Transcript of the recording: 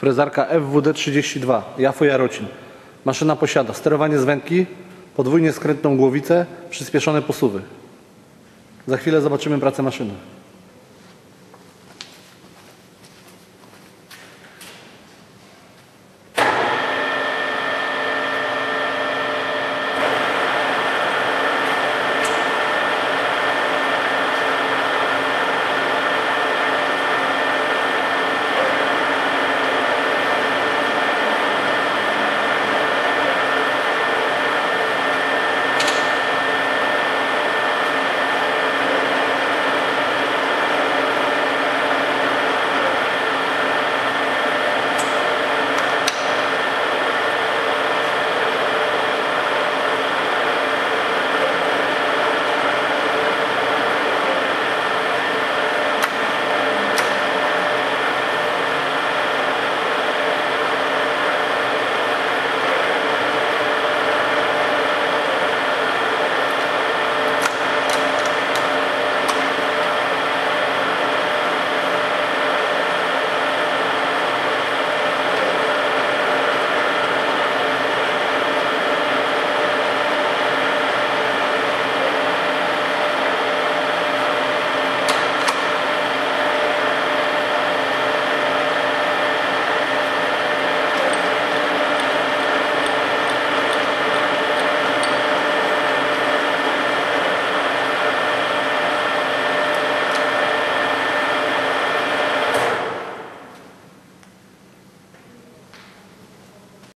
Frezarka FWD-32, Jafo Jarocin. Maszyna posiada sterowanie z wędki, podwójnie skrętną głowicę, przyspieszone posuwy. Za chwilę zobaczymy pracę maszyny.